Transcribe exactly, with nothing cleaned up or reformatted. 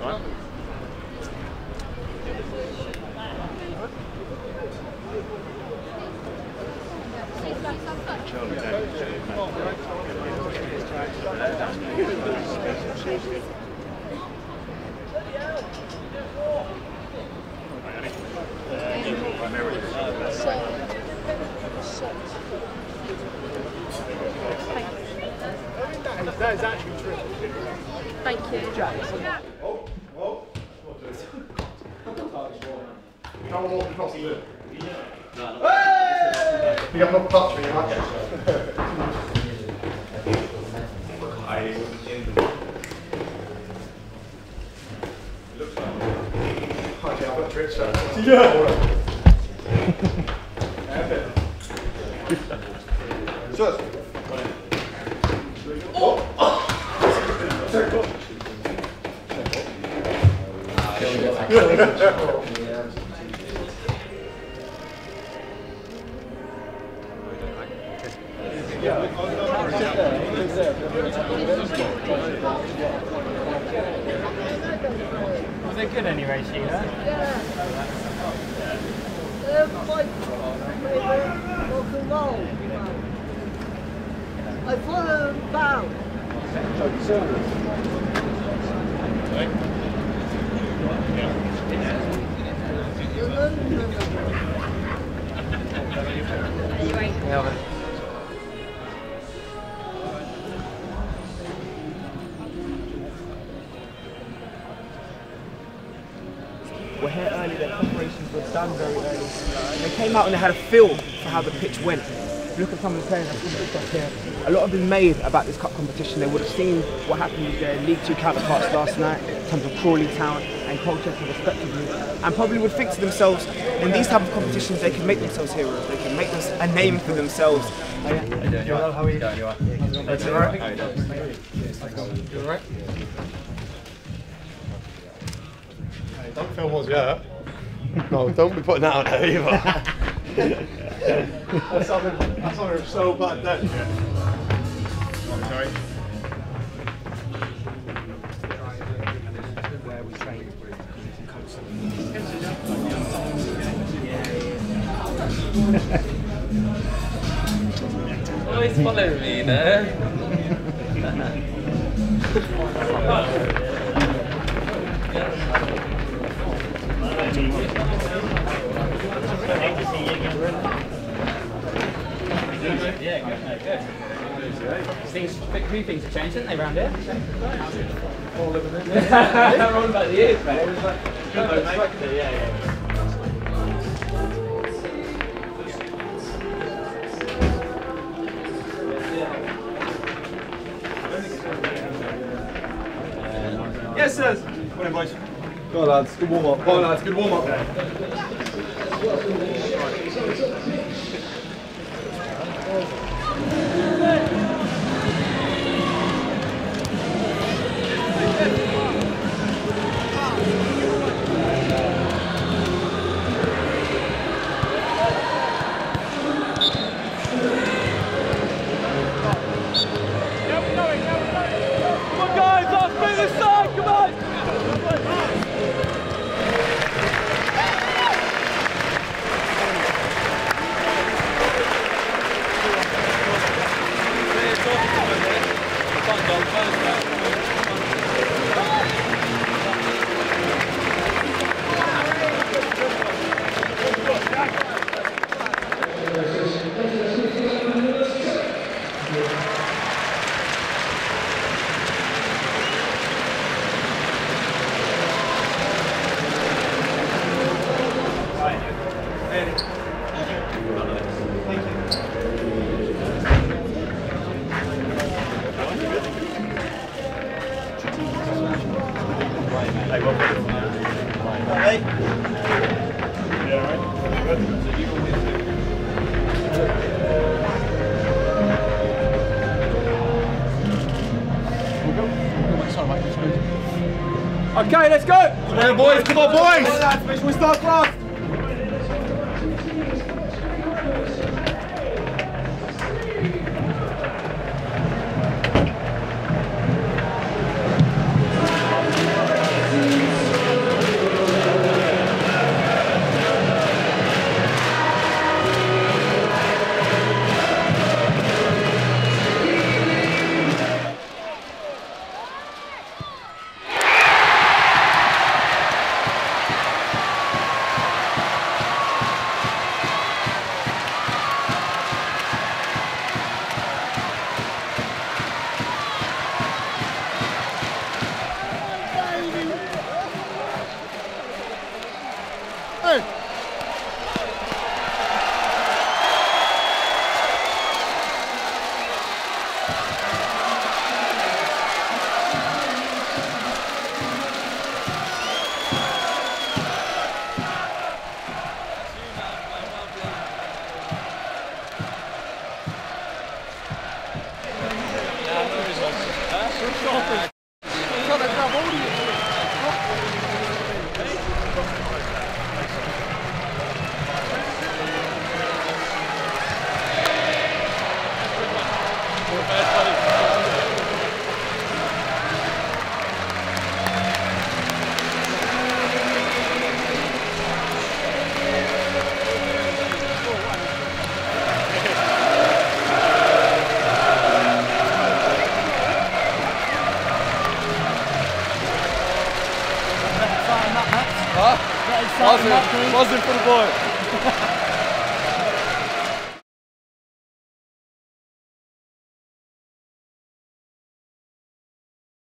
That is actually true. Thank you. Oh, oh. Come on, walk across the room. Hey! You got no touch me, you might get Okay, I've got tricks. Yeah! Sure. Oh! Was it good anyway, Sheila? Yeah. Um, like, rock and roll. I follow bow. Yeah. We're here early, their preparations were done very early. They came out and they had a feel for how the pitch went. Look at some of the players I've seen stuff here. A lot have been made about this cup competition. They would have seen what happened with their League Two counterparts last night in terms of Crawley Town and Colchester respectively, and probably would think to themselves, in these type of competitions they can make themselves heroes, they can make this a name for themselves. Oh, yeah. How you doing? You all right? How are you? You all right? That's all right. How you doing? You all right? Hey, don't film us yet. No, don't be putting that on there either. That's something, that's something so bad then. Yeah. Oh, sorry. Where we train. Always follow me, you know? Yeah, good, no, good. Things, a few things have changed, haven't they, around here? All living in They're all about the years, mate. Good, though, mate. Yeah, yeah. Yes, sirs. Come on, boys. Go on, lads. Good warm up. Go on, lads. Good warm up. Okay, let's go! Come on, boys, come on, boys! Come on, lads, make sure we start fast! Sharpers. I'm trying to grab all of you. Buzzing, buzzing for the boy.